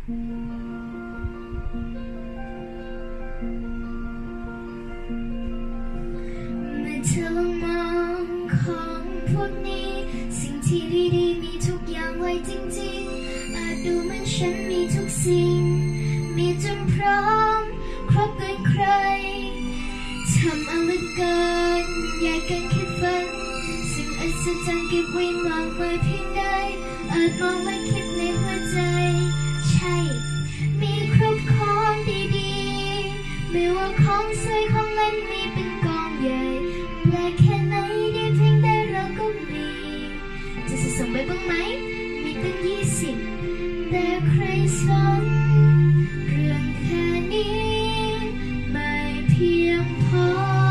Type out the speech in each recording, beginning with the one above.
เธอลองมองของพวกนี้สิ่งที่ดีๆมีทุกอย่างไว้จริงๆอาจดูเหมือนฉันมีทุกสิ่งมีจนพร้อมครบเกินใครทำเอาเหลือเกินอยากกันคิดฝันสิ่งอัศจรรย์เก็บไว้มากมายเพียงใดอาจมองและคิดในหัวใจใช่มีครบของดีๆไม่ว่าของสวยของเล่นมีเป็นกองใหญ่และแค่ไหนได้เพียงแต่เราก็มีจะส่งไปบ้างไหมมีตั้ง20แต่ใครสนเรื่องแค่นี้ไม่เพียงพอ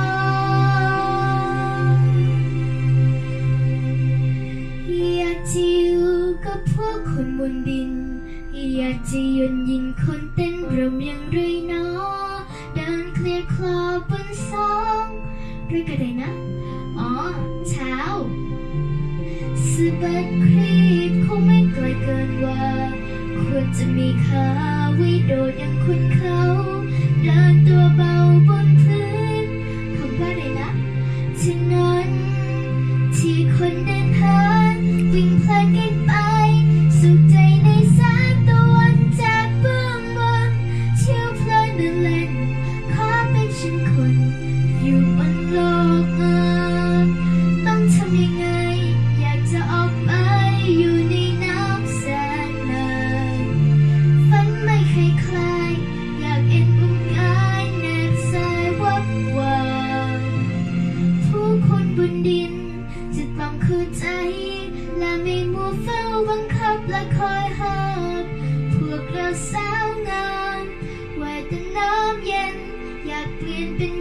อยากจะอยู่กับพวกคนบนดินอยากจะยืนยินคนเต้นรำอย่างไรเนาะเดินเคลียร์คลอบนสองด้วยกันเลยนะอ๋อเช้าสะบัดครีบคงไม่ไกลเกินว่าควรจะมีขาไว้โดดอย่างคุณเขาเดินตัวเบาบนพื้นคำว่าอะไรนะถนนที่คนเดินผ่านวิ่งเพลินกันไปสุขใจในแสงตะวันจากเบื้องบนเที่ยวเพลินเดินเล่นขอเป็นฉันคนอยู่บนโลกต้องทำยังไงอยากจะออกไปอยู่ในน้ำแสนนานฝันไม่เคยคลายอยากเอ็นอุ่นกายแนบสายวับวาวผู้คนบนดินจะต้องเข้าใจและไม่มัวเฝ้าบังคับและคอยห้ามพวกเราสาวงามว่าแต่น้ำเย็นอยากเปลี่ยนเป็น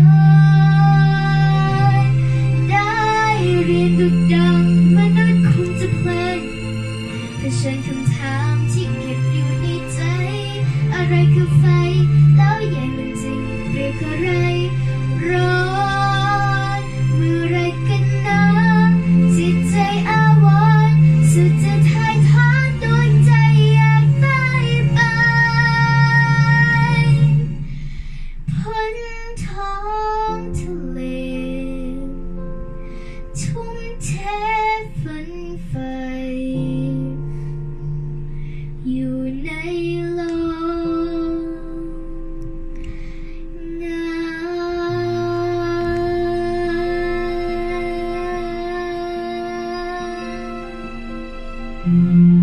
ได้เรียนดุจดังมนุษย์คงจะเพลินเผชิญคำถามที่เก็บอยู่ในใจอะไรคือไฟแล้วใหญ่มันจริงเรียกอะไรร้อนเมื่อไรกันนะจิตใจอาวรณ์สุดจะถ่ายทอดดวงใจอยากตายไปพ้นท้องทะเลทุ่มเทฝันใฝ่อยู่ในโลกงาม